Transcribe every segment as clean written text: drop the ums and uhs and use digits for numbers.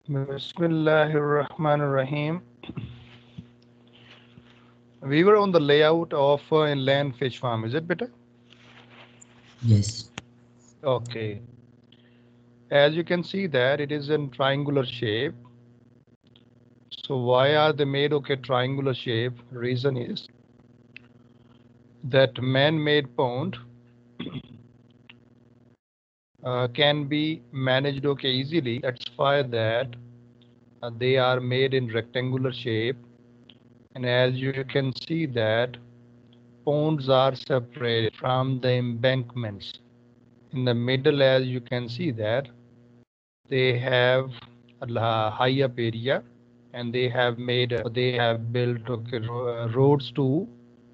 Bismillahirrahmanirrahim. We were on the layout of inland fish farm. Is it better? Yes. Okay. As you can see that it is in triangular shape. So why are they made okay triangular shape? Reason is that man-made pond can be managed okay easily. That's why that they are made in rectangular shape. And as you can see that ponds are separated from the embankments. In the middle, as you can see that they have a high up area, and they have built okay, roads too.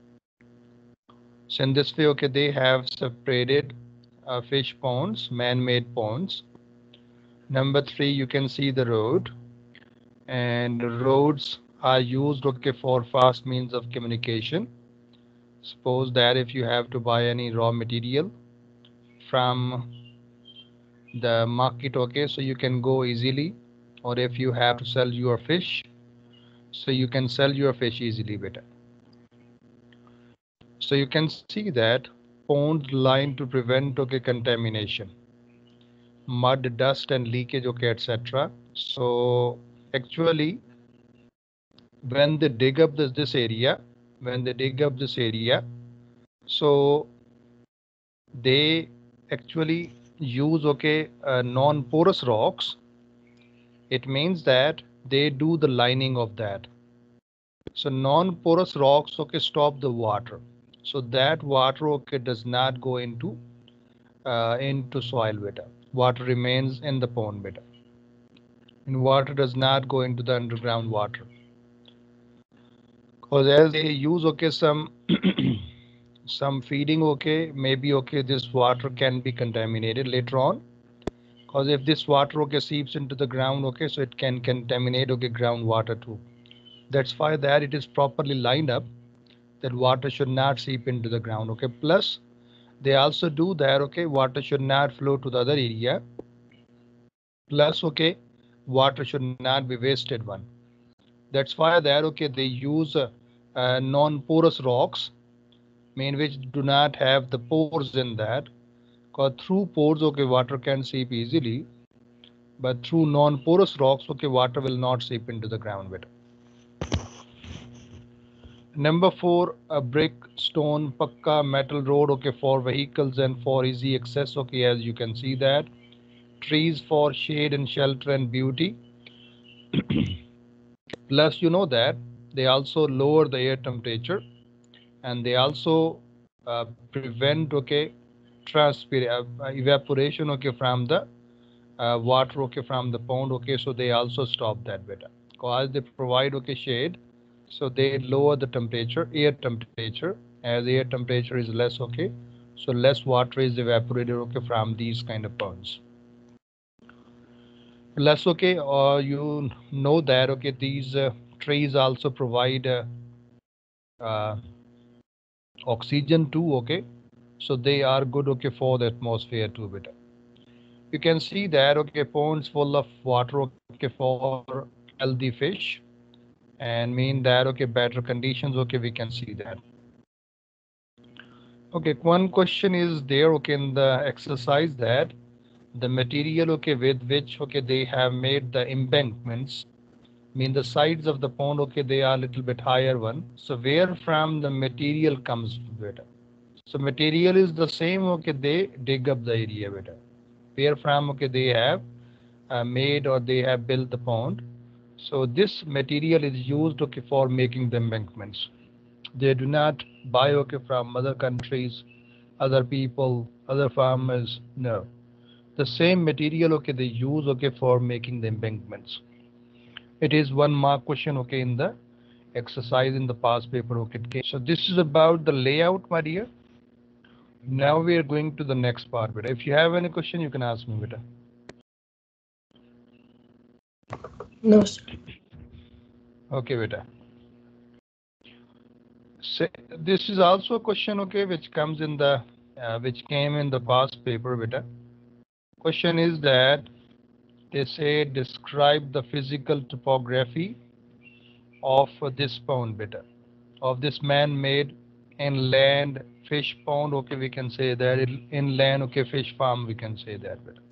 So in this way, okay, they have separated fish ponds, man-made ponds. Number three, you can see the road, and roads are used okay for fast means of communication. Suppose that if you have to buy any raw material from the market, okay, so you can go easily, or if you have to sell your fish, so you can sell your fish easily better. So you can see that ponds lined to prevent okay contamination, mud, dust and leakage okay etc. So actually when they dig up this area, so they actually use okay non-porous rocks. It means that they do the lining of that. So non-porous rocks okay stop the water, so that water okay does not go into soil beta. Water remains in the pond beta, and water does not go into the underground water. Because as they use okay some some feeding okay, maybe okay this water can be contaminated later on. Because if this water okay seeps into the ground okay, so it can contaminate okay groundwater too. That's why that it is properly lined up, that water should not seep into the ground okay. Plus they also do that okay, water should not flow to the other area. Plus okay, water should not be wasted one. That's why that okay they use non-porous rocks, mean which do not have the pores in that. Because through pores okay water can seep easily, but through non-porous rocks okay water will not seep into the ground better. Number four, a brick, stone, pakka, metal road okay for vehicles and for easy access okay. As you can see that trees for shade and shelter and beauty. Plus you know that they also lower the air temperature, and they also prevent okay evaporation okay from the water okay from the pond okay. So they also stop that better, because they provide okay shade, so they lower the temperature, air temperature. As air temperature is less okay, so less water is evaporated okay from these kind of ponds. Less okay, or you know that okay these trees also provide uh, oxygen too okay. So they are good okay for the atmosphere too better. You can see that okay ponds full of water okay for healthy fish, and mean that okay better conditions okay, we can see that. Okay, one question is there okay in the exercise, that the material okay with which okay they have made the embankments, mean the sides of the pond okay they are a little bit higher one. So where from the material comes better? So material is the same okay, they dig up the area better. Where from okay they have made or they have built the pond. So this material is used okay for making the embankments. They do not buy okay from other countries, other people, other farmers. No, the same material okay they use okay for making the embankments. It is one mark question okay in the exercise in the past paper okay. So this is about the layout, my dear. Now we are going to the next part, beta. If you have any question, you can ask me, beta. No, sir. Okay, beta. So this is also a question okay which comes in the which came in the past paper beta. Question is that They say describe the physical topography of this pond beta, of this man-made inland fish pond. Okay, we can say that inland, okay, fish farm, we can say that beta.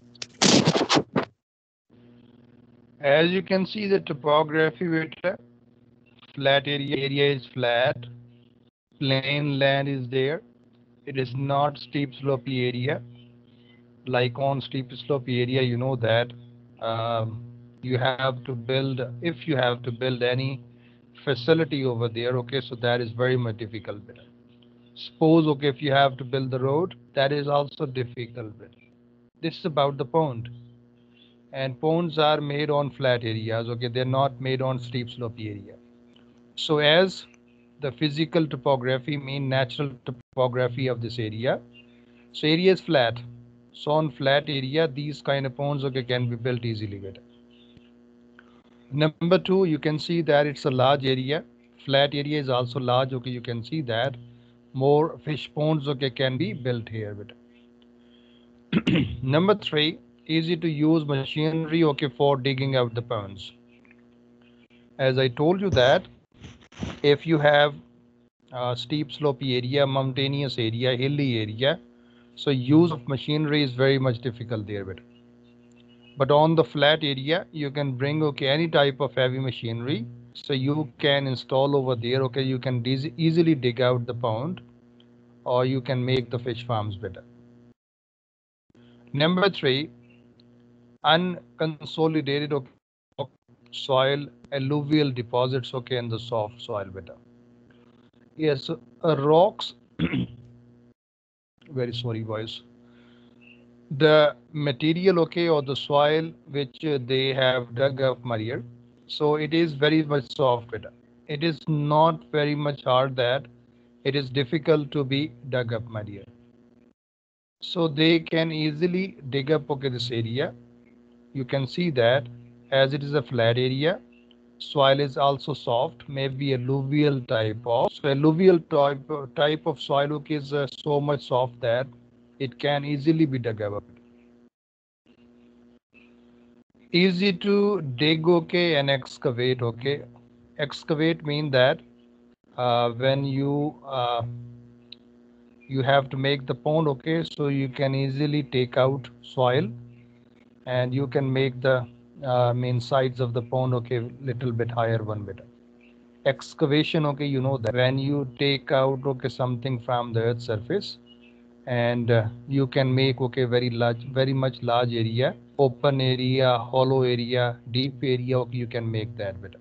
As you can see the topography beta, flat area is flat, plain land is there. It is not steep slopey area. Like on steep slopey area, you know that you have to build, if you have to build any facility over there, okay, so that is very much difficult bit. Suppose, okay, if you have to build the road, that is also difficult bit. This is about the pond, and ponds are made on flat areas, okay, they're not made on steep slopey area. So as the physical topography mean natural topography of this area, so area is flat, so on flat area these kind of ponds, okay, can be built easily with. Number two, you can see that it's a large area. Flat area is also large, okay, you can see that more fish ponds, okay, can be built here with. Number three, easy to use machinery, okay, for digging out the ponds. As I told you that if you have a steep slopey area, mountainous area, hilly area, so use of machinery is very much difficult there with. But on the flat area, you can bring, okay, any type of heavy machinery, so you can install over there, okay, you can easily dig out the pond, or you can make the fish farms better. Number three, unconsolidated, okay, soil, alluvial deposits, okay, and the soft soil better. Yes, rocks. Very sorry, boys. The material, okay, or the soil which they have dug up, Maria. So it is very much soft better. It is not very much hard that it is difficult to be dug up, Maria. So they can easily dig up, okay, this area. You can see that as it is a flat area, soil is also soft, maybe alluvial type of. So alluvial type of soil, okay, is so much soft that it can easily be dug up. Easy to dig, okay, and excavate, okay. Excavate mean that when you have to make the pond, okay, so you can easily take out soil and you can make the main sides of the pond, okay, little bit higher one bit. Excavation, okay, you know that when you take out, okay, something from the earth surface, and you can make, okay, very large, very much large area, open area, hollow area, deep area, okay, you can make that bit.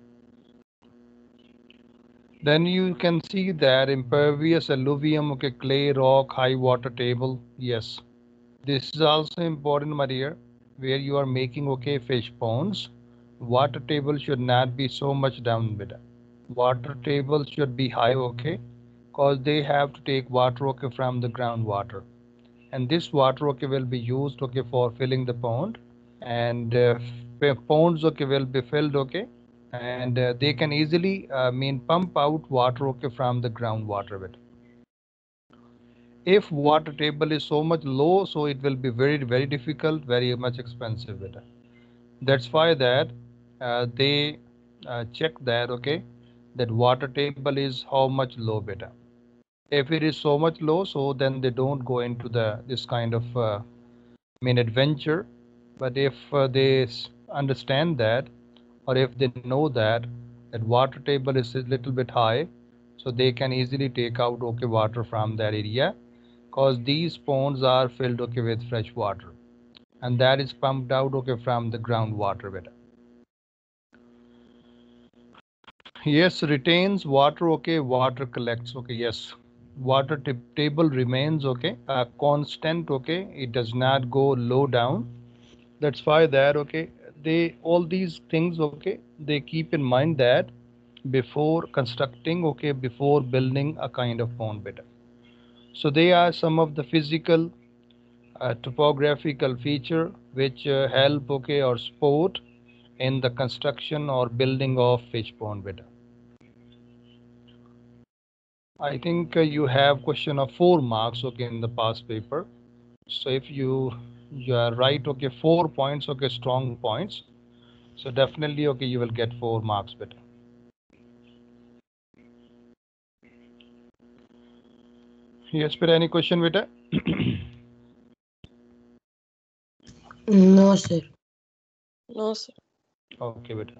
Then you can see that impervious alluvium, okay, clay, rock, high water table. Yes, this is also important, Maria, where you are making, okay, fish ponds. Water table should not be so much down with. Water table should be high, okay, because they have to take water, okay, from the groundwater, and this water, okay, will be used, okay, for filling the pond, and ponds, okay, will be filled, okay, and they can easily mean pump out water, okay, from the groundwater bit. If water table is so much low, so it will be very difficult, very much expensive bit. That's why that they check that, okay, that water table is how much low beta. If it is so much low, so then they don't go into this kind of adventure. But if they understand that, or if they know that water table is a little bit high, so they can easily take out, okay, water from that area, because these ponds are filled, okay, with fresh water, and that is pumped out, okay, from the groundwater beta. Yes, retains water, okay, water collects, okay, yes. Water table remains, okay, constant, okay, it does not go low down. That's why that, okay, they, all these things, okay, they keep in mind that before constructing, okay, before building a kind of pond bed. So they are some of the physical topographical feature which help, okay, or support in the construction or building of fish pond bed. I think you have question of 4 marks, okay, in the past paper. So if you are right, okay, 4 points, okay, strong points. So definitely, okay, you will get 4 marks better. Yes, but any question, beta? No, sir. No, sir. Okay, beta.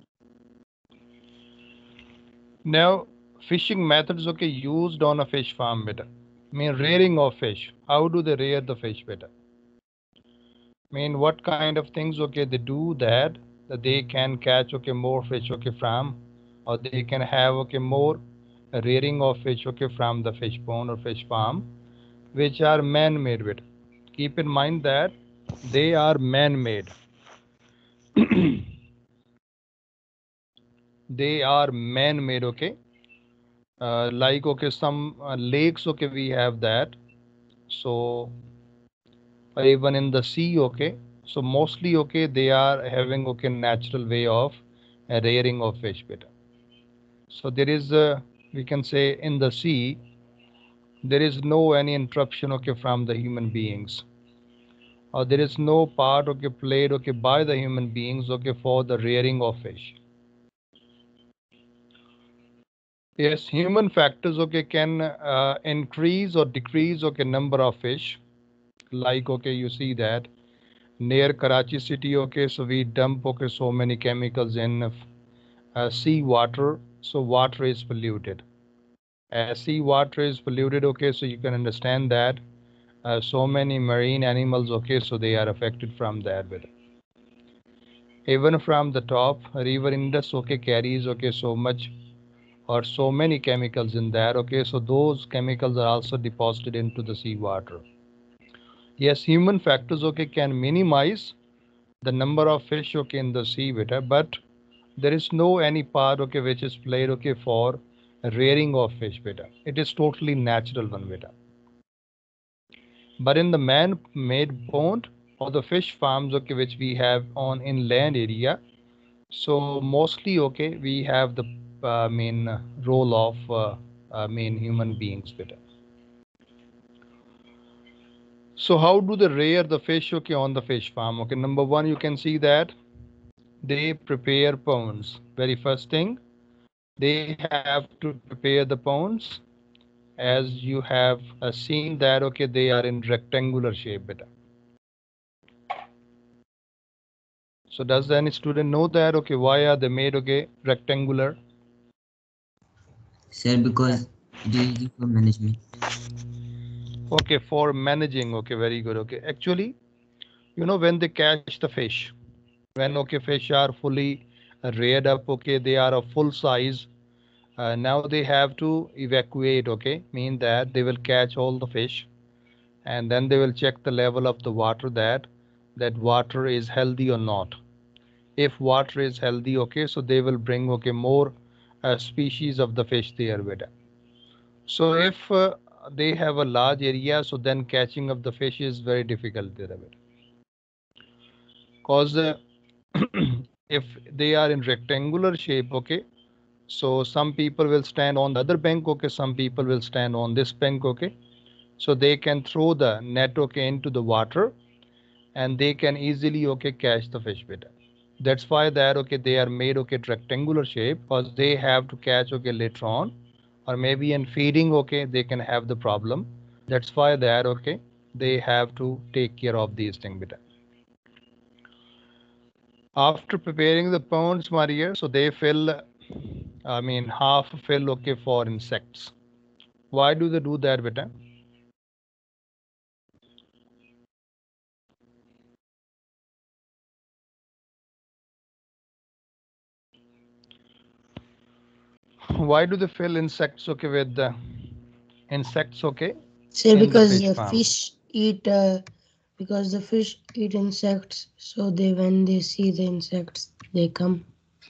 Now, fishing methods, okay, used on a fish farm, beta. Mean rearing of fish. How do they rear the fish, beta? Mean what kind of things, okay, they do that they can catch, okay, more fish, okay, from, or they can have, okay, more rearing of fish, okay, from the fish pond or fish farm, which are man-made, beta. Keep in mind that they are man-made. They are man-made, okay. Like, okay, some lakes, okay, we have that. So or even in the sea, okay, so mostly, okay, they are having, okay, natural way of rearing of fish, beta. So there is we can say in the sea there is no any interruption, okay, from the human beings, or there is no part, okay, played, okay, by the human beings, okay, for the rearing of fish. Yes, human factors, okay, can increase or decrease, okay, number of fish. Like, okay, you see that near Karachi city, okay, so we dump, okay, so many chemicals in sea water, so water is polluted. As sea water is polluted, okay, so you can understand that so many marine animals, okay, so they are affected from that. But even from the top river Indus, okay, carries, okay, so much or so many chemicals in there, okay, so those chemicals are also deposited into the sea water. Yes, human factors, okay, can minimize the number of fish, okay, in the sea, beta, but there is no any part, okay, which is played, okay, for rearing of fish, beta. It is totally natural one, beta. But in the man-made pond or the fish farms, okay, which we have on inland area, so mostly, okay, we have the main role of main human beings, beta. So how do they rear the fish, okay, on the fish farm? Okay, number one, you can see that they prepare ponds. Very first thing, they have to prepare the ponds. As you have seen that, okay, they are in rectangular shape, beta. So does any student know that, okay, why are they made, okay, rectangular? Sir, because it is easy for management. Okay, for managing, okay, very good. Okay, actually, you know, when they catch the fish, when, okay, fish are fully reared up, okay, they are of full size, now they have to evacuate, okay, mean that they will catch all the fish, and then they will check the level of the water, that water is healthy or not. If water is healthy, okay, so they will bring, okay, more species of the fish there, beta. So if they have a large area, so then catching of the fish is very difficult there, beta. Cause if they are in rectangular shape, okay, so some people will stand on the other bank, okay, some people will stand on this bank, okay, so they can throw the net, okay, into the water, and they can easily, okay, catch the fish, beta. That's why that, okay, they are made, okay, rectangular shape, because they have to catch, okay, later on, or maybe in feeding, okay, they can have the problem. That's why that, okay, they have to take care of these things, beta. After preparing the ponds, Maria, so they fill, I mean, half fill, okay, for insects. Why do they do that, beta? Why do they fill insects, okay, with the insects, okay, Sir, in the because fish the farm? fish eat, because the fish eat insects, so they when they see the insects, they come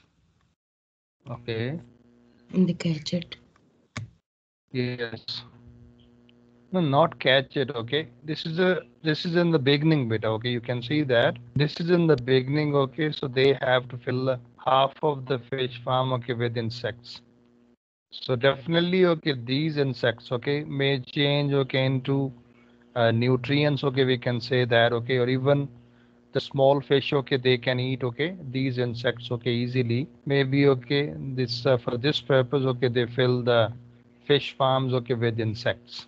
Okay. and they catch it. Yes. No, not catch it, okay. This is in the beginning bit, okay. You can see that this is in the beginning, okay. So they have to fill half of the fish farm, okay, with insects. So definitely, okay, these insects, okay, may change, okay, into nutrients, okay, we can say that, okay, or even the small fish, okay, they can eat, okay, these insects, okay, easily. Maybe, okay, this for this purpose, okay, they fill the fish farms, okay, with insects.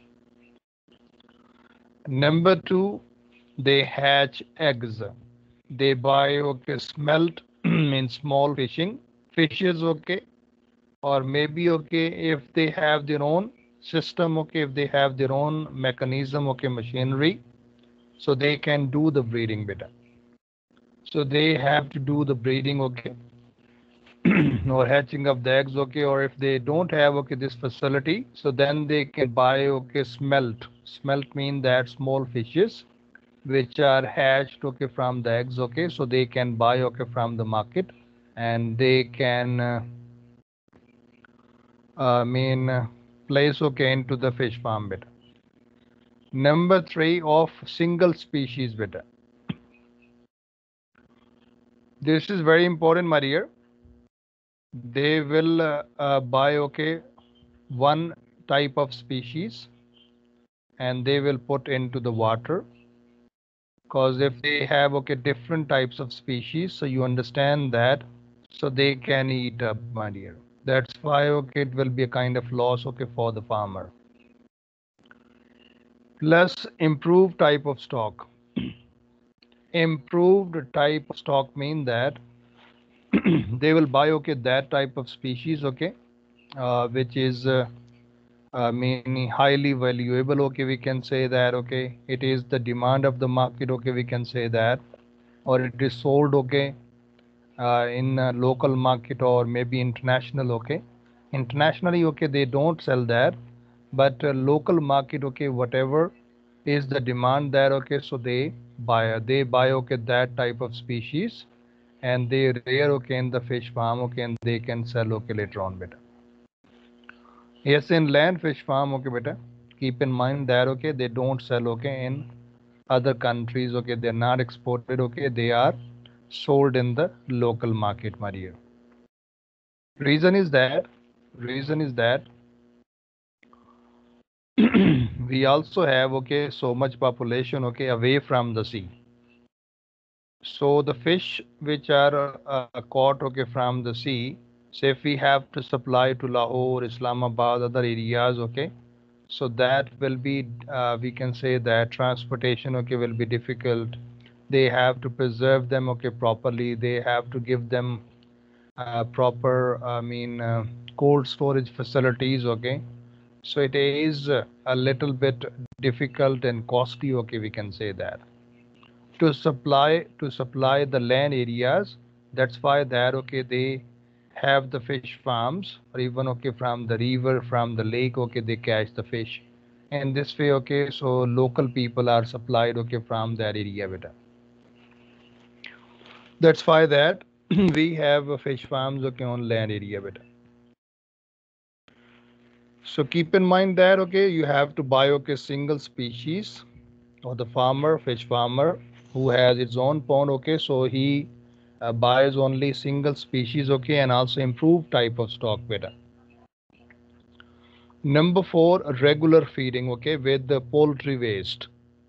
Number two, they hatch eggs. They buy, okay, smelt in small fishes, okay, or maybe, okay, if they have their own system, okay, if they have their own mechanism, okay, machinery, so they can do the breeding better. So they have to do the breeding, okay, or hatching of the eggs, okay, or if they don't have, okay, this facility, so then they can buy, okay, smelt. Smelt mean that small fishes which are hatched, okay, from the eggs, okay, so they can buy, okay, from the market, and they can place, okay, into the fish farm better. Number three, of single species better. This is very important, my dear. They will buy, okay, one type of species and they will put into the water, because if they have, okay, different types of species, so you understand that, so they can eat up, my dear. That's why, okay, it will be a kind of loss, okay, for the farmer. Plus improved type of stock. Improved type of stock mean that they will buy, okay, that type of species, okay, which is highly valuable, okay, we can say that, okay, it is the demand of the market, okay, we can say that, or it is sold, okay, in local market or maybe international, okay. Internationally, okay, they don't sell that, but local market, okay, whatever is the demand there, okay, so they buy, okay, that type of species, and they rear, okay, in the fish farm, okay, and they can sell, okay, later on better. Yes, in land fish farm, okay, beta. Keep in mind that, okay, they don't sell, okay, in other countries, okay, they're not exported, okay, they are sold in the local market, my dear. Reason is that, reason is that we also have, okay, so much population, okay, away from the sea. So the fish which are caught, okay, from the sea, say if we have to supply to Lahore, Islamabad, other areas, okay, so that will be we can say that transportation, okay, will be difficult. They have to preserve them, okay, properly. They have to give them proper cold storage facilities, okay, so it is a little bit difficult and costly, okay, we can say that, to supply the land areas. That's why that, okay, they have the fish farms, or even, okay, from the river, from the lake, okay, they catch the fish, and this way, okay, so local people are supplied, okay, from that area better. That's why that we have fish farms, okay, on land area better. So keep in mind that, okay, you have to buy, okay, single species, or the farmer, fish farmer, who has its own pond, okay, so he buys only single species, okay, and also improved type of stock better. Number four, regular feeding, okay, with the poultry waste.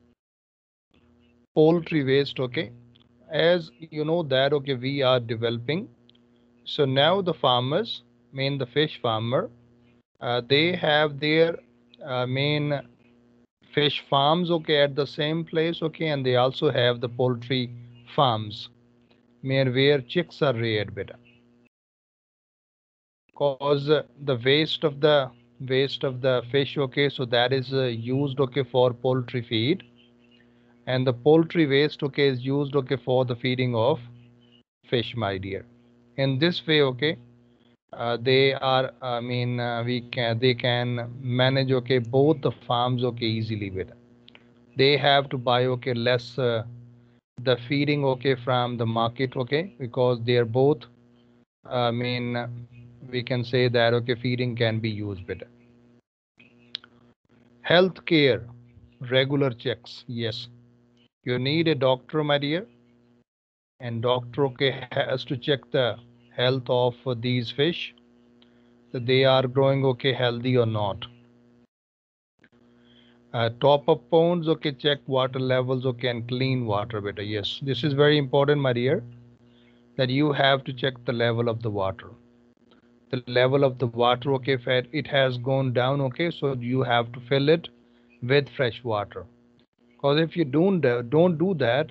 Poultry waste, okay, as you know that, okay, we are developing. So now the farmers, the fish farmer, they have their main fish farms, okay, at the same place, okay, and they also have the poultry farms, where chicks are reared better, cause the waste of the fish, okay, so that is used, okay, for poultry feed, and the poultry waste, okay, is used, okay, for the feeding of fish, my dear. In this way, okay, they are we can they can manage, okay, both the farms, okay, easily better. They have to buy, okay, less the feeding, okay, from the market, okay, because they are both we can say that, okay, feeding can be used better. Health care, regular checks. Yes, you need a doctor, my dear, and doctor, okay, has to check the health of these fish, that they are growing, okay, healthy or not. Top up ponds, okay, check water levels, okay, and clean water better. Yes, this is very important, my dear, that you have to check the level of the water. The level of the water, okay, if it has gone down, okay, so you have to fill it with fresh water. Because if you don't do that,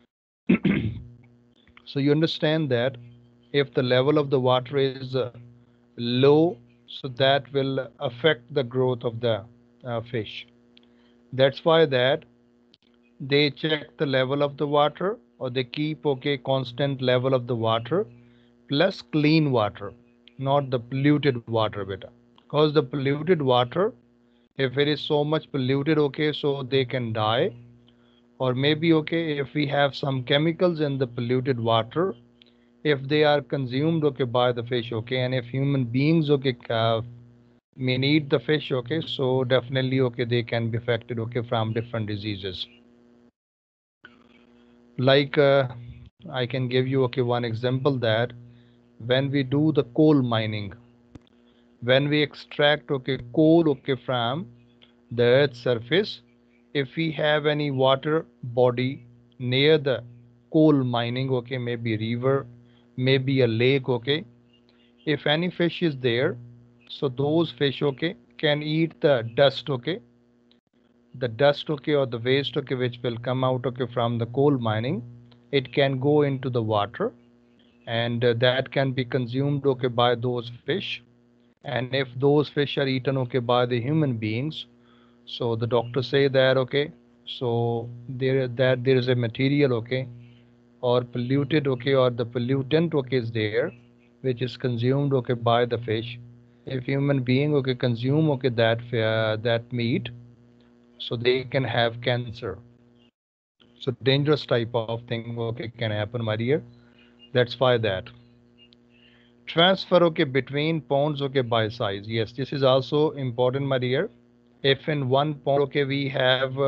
so you understand that if the level of the water is low, so that will affect the growth of the fish. That's why that they check the level of the water, or they keep okay constant level of the water plus clean water, not the polluted water beta. Because the polluted water, if it is so much polluted, okay, so they can die. Or maybe okay, if we have some chemicals in the polluted water, if they are consumed okay by the fish, okay, and if human beings okay may eat the fish, okay, so definitely okay they can be affected okay from different diseases. Like I can give you okay one example that when we do the coal mining, when we extract okay coal okay from the earth's surface, if we have any water body near the coal mining, okay, maybe river, maybe a lake, okay, if any fish is there, so those fish okay can eat the dust, okay, the dust okay or the waste okay which will come out okay from the coal mining, it can go into the water, and that can be consumed okay by those fish. And if those fish are eaten okay by the human beings, so the doctor say that okay, so there is a material okay or polluted okay or the pollutant okay is there which is consumed okay by the fish. If human being okay consume okay that meat, so they can have cancer. So dangerous type of thing okay can happen, my dear. That's why that transfer okay between ponds okay by size. Yes, this is also important, my dear. If in one pond okay we have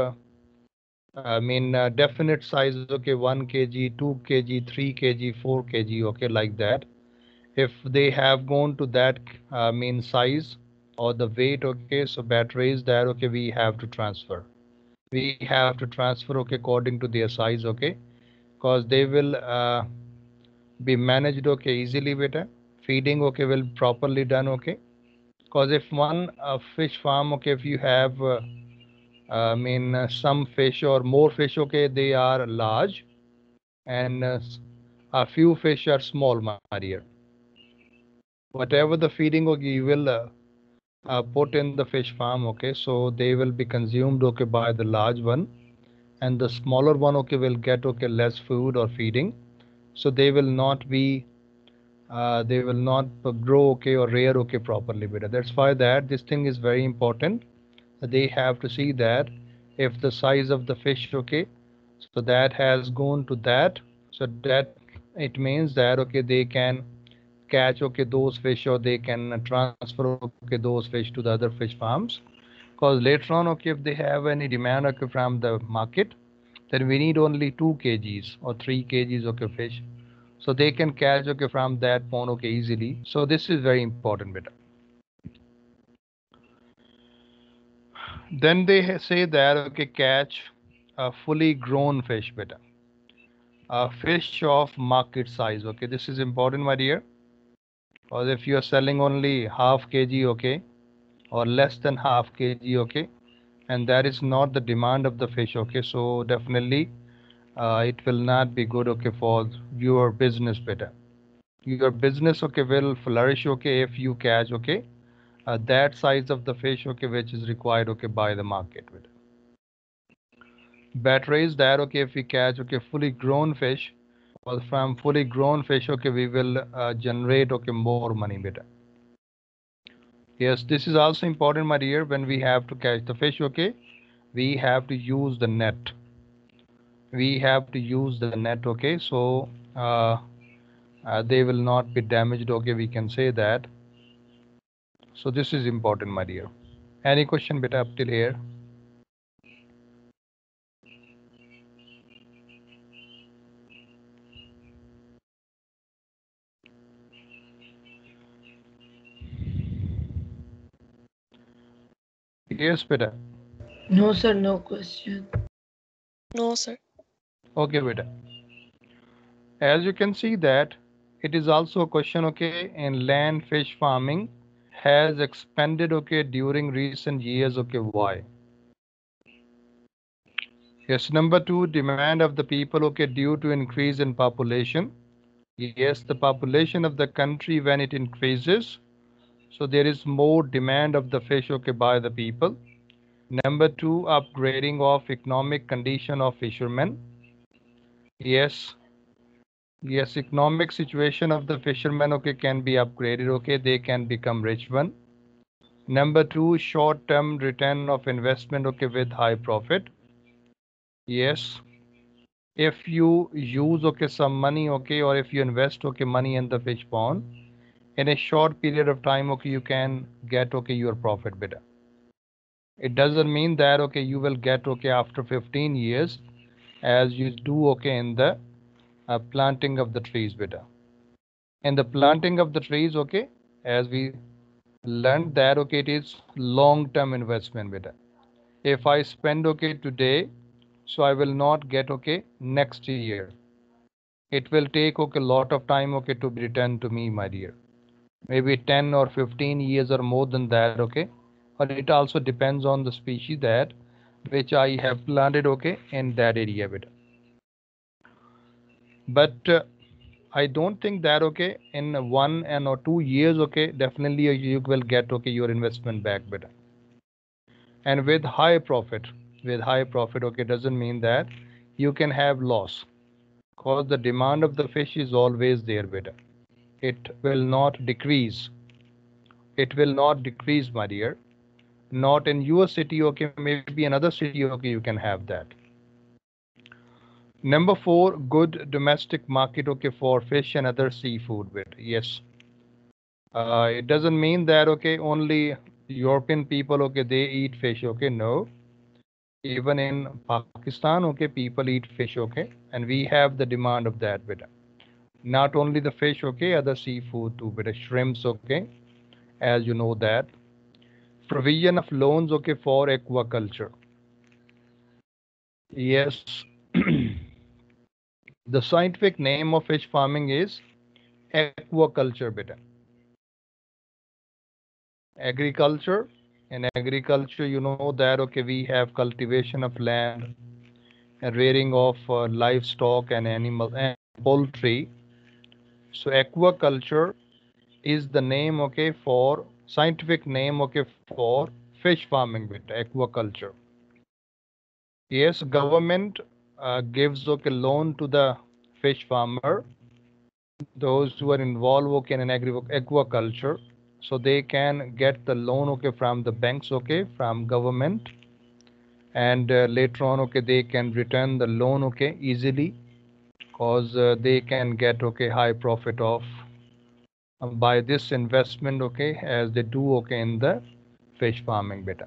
definite sizes okay 1 kg, 2 kg, 3 kg, 4 kg okay like that, if they have gone to that size or the weight okay, so batteries there okay we have to transfer, we have to transfer okay according to their size, okay, because they will be managed okay easily better, feeding okay will properly done, okay, because if one fish farm okay if you have some fish or more fish okay they are large, and a few fish are small, my dear. Whatever the feeding okay you will put in the fish farm, okay, so they will be consumed okay by the large one, and the smaller one okay will get okay less food or feeding, so they will not grow okay or rear okay properly better. That's why that this thing is very important. They have to see that if the size of the fish okay, so that has gone to that, so that it means that okay they can catch okay those fish, or they can transfer okay those fish to the other fish farms. Because later on okay if they have any demand okay from the market, then we need only 2 kgs or 3 kgs okay fish, so they can catch okay from that pond okay easily. So this is very important beta. Then they say that okay catch a fully grown fish beta, a fish of market size, okay, this is important, my dear, because if you are selling only half kg okay or less than half kg okay, and that is not the demand of the fish, okay, so definitely it will not be good okay for your business better. Your business okay will flourish okay if you catch okay that size of the fish okay which is required okay by the market. Better is that okay if we catch okay fully grown fish, or from fully grown fish okay we will generate okay more money better. Yes, this is also important, my dear. When we have to catch the fish okay, we have to use the net, we have to use the net, okay, so they will not be damaged, okay, we can say that. So this is important, my dear. Any question beta up till here? Yes beta. No, sir, no question. No, sir. Okay, beta. As you can see that it is also a question, okay, in land fish farming has expanded, okay, during recent years, okay, why? Yes, number two, demand of the people, okay, due to increase in population. Yes, the population of the country when it increases, so there is more demand of the fish, okay, by the people. Number two, upgrading of economic condition of fishermen. Yes, yes, economic situation of the fishermen, okay, can be upgraded, okay, they can become rich one. Number two, short-term return of investment, okay, with high profit. Yes, if you use, okay, some money, okay, or if you invest, okay, money in the fish pond, in a short period of time, okay, you can get, okay, your profit better. It doesn't mean that, okay, you will get, okay, after 15 years as you do, okay, in the planting of the trees better. In the planting of the trees, okay, as we learned that, okay, it is long-term investment better. If I spend, okay, today, so I will not get, okay, next year. It will take, okay, a lot of time, okay, to be returned to me, my dear. Maybe 10 or 15 years or more than that, okay. But it also depends on the species that which I have planted, okay, in that area better. But I don't think that, okay, in 1 and or 2 years, okay, definitely you will get, okay, your investment back better. And with high profit, okay, doesn't mean that you can have loss, because the demand of the fish is always there better. It will not decrease. It will not decrease, my dear. Not in your city, okay, maybe another city, okay, you can have that. Number four, good domestic market, okay, for fish and other seafood better. Yes. It doesn't mean that, okay, only European people, okay, they eat fish, okay. No, even in Pakistan, okay, people eat fish, okay, and we have the demand of that better. Not only the fish, okay, other seafood too better, shrimps, okay, as you know that. Provision of loans, okay, for aquaculture. Yes. The scientific name of fish farming is aquaculture better. Agriculture. In agriculture, you know that, okay, we have cultivation of land and rearing of livestock and animal and poultry. So aquaculture is the name, okay, for scientific name, okay, for fish farming with aquaculture. Yes, government gives, okay, loan to the fish farmer, those who are involved, okay, in aquaculture, so they can get the loan, okay, from the banks, okay, from government, and later on, okay, they can return the loan, okay, easily, because they can get, okay, high profit of by this investment, okay, as they do, okay, in the fish farming better.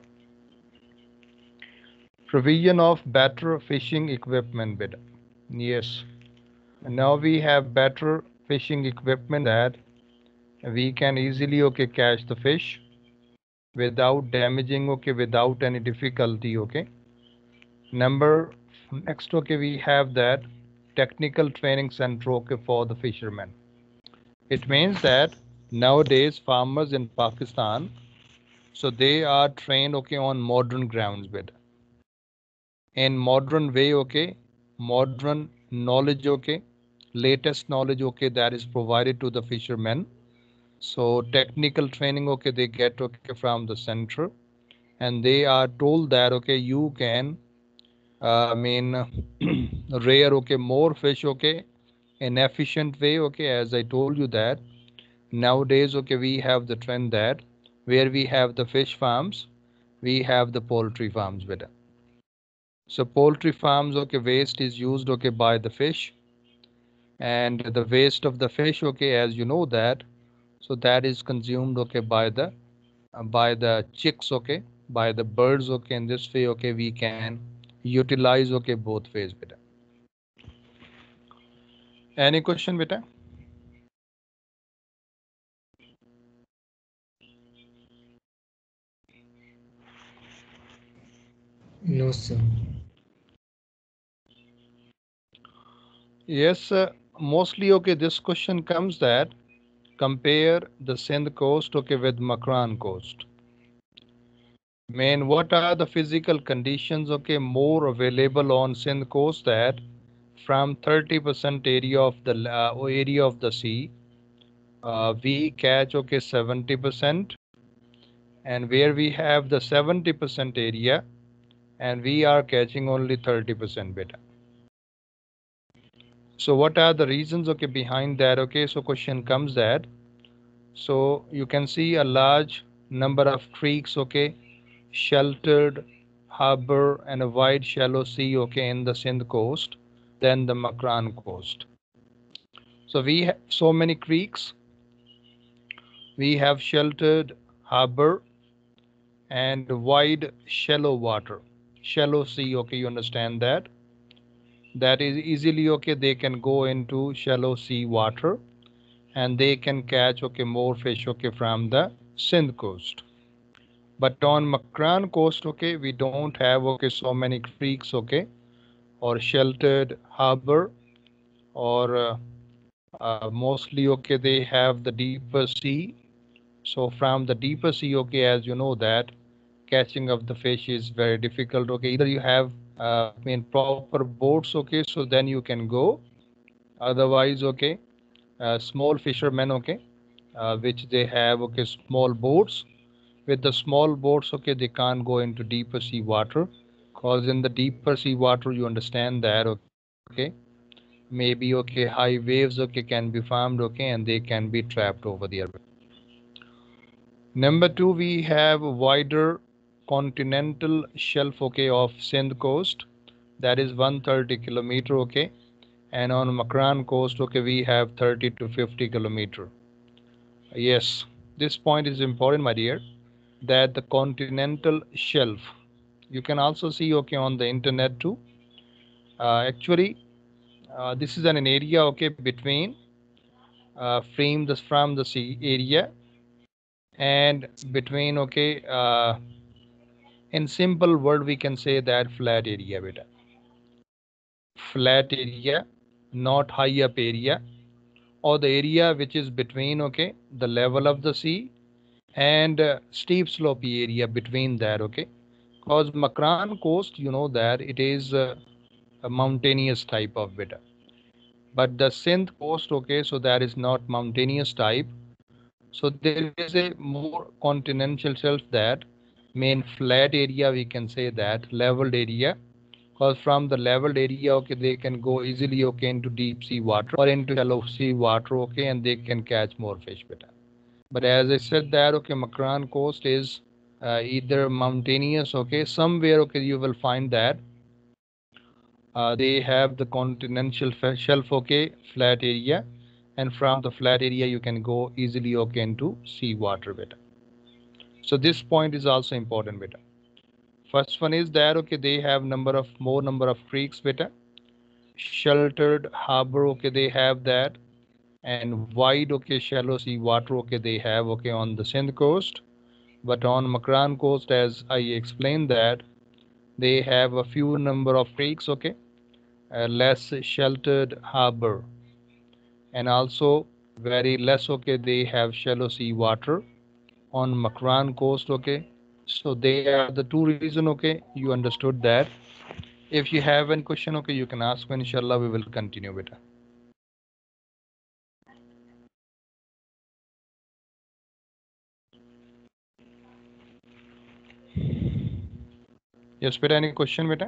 Provision of better fishing equipment better. Yes, now we have better fishing equipment that we can easily, okay, catch the fish without damaging, okay, without any difficulty, okay. Number next, okay, we have that technical training center, okay, for the fishermen. It means that nowadays farmers in Pakistan, so they are trained, okay, on modern grounds with in modern way, okay, modern knowledge, okay, latest knowledge, okay, that is provided to the fishermen. So technical training, okay, they get, okay, from the center, and they are told that, okay, you can I mean rear, okay, more fish, okay, in efficient way, okay, as I told you that nowadays, okay, we have the trend that where we have the fish farms, we have the poultry farms better. So poultry farms, okay, waste is used, okay, by the fish, and the waste of the fish, okay, as you know that, so that is consumed, okay, by the chicks, okay, by the birds, okay. In this way, okay, we can utilize, okay, both ways better. Any question, beta? No, sir. Yes, mostly okay. This question comes that compare the Sindh coast okay with Makran coast. Man, what are the physical conditions okay more available on Sindh coast that from 30% area of the sea we catch okay 70%, and where we have the 70% area and we are catching only 30% beta. So what are the reasons okay behind that? Okay, so question comes that so you can see a large number of creeks okay, sheltered harbor and a wide shallow sea okay in the Sindh coast than the Makran coast. So we have so many creeks, we have sheltered harbor and wide shallow water, shallow sea okay, you understand that that is easily okay they can go into shallow sea water and they can catch okay more fish okay from the Sindh coast. But on Makran coast okay we don't have okay so many creeks okay or sheltered harbor or mostly okay they have the deeper sea. So from the deeper sea okay, as you know that catching of the fish is very difficult okay. Either you have proper boats okay, so then you can go, otherwise okay small fishermen okay which they have okay small boats. With the small boats okay they can't go into deeper sea water, cause in the deeper sea water you understand that okay maybe okay high waves okay can be formed okay and they can be trapped over there. Number two, we have wider continental shelf okay of Sindh coast, that is 130 kilometer okay, and on Makran coast okay we have 30 to 50 kilometer. Yes, this point is important my dear, that the continental shelf you can also see okay on the internet too. Actually this is an area okay between from the sea area and between okay in simple word we can say that flat area beta, flat area, not high up area, or the area which is between okay the level of the sea and steep slopey area between that okay, because Makran coast you know that it is a mountainous type of beta, but the Sindh coast okay so that is not mountainous type. So there is a more continental shelf, that main flat area we can say that leveled area, because from the leveled area okay they can go easily okay into deep sea water or into shallow sea water okay and they can catch more fish better. But as I said that okay Makran coast is either mountainous okay, somewhere okay you will find that they have the continental shelf okay flat area, and from the flat area you can go easily okay into sea water better. So this point is also important beta. First one is that okay they have more number of creeks beta, sheltered harbor okay they have that, and wide okay shallow sea water okay they have okay on the Sindh coast. But on Makran coast, as I explained that they have a few number of creeks okay, less sheltered harbor, and also very less okay they have shallow sea water on Makran coast okay. So they are the two reason okay, you understood that. If you have any question okay you can ask me, inshallah we will continue beta. Yes beta, any question beta?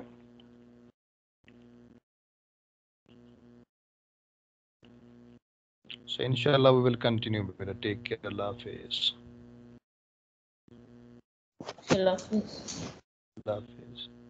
So inshallah we will continue beta. Take care. Allah Hafiz. Allah Hafiz. Allah Hafiz.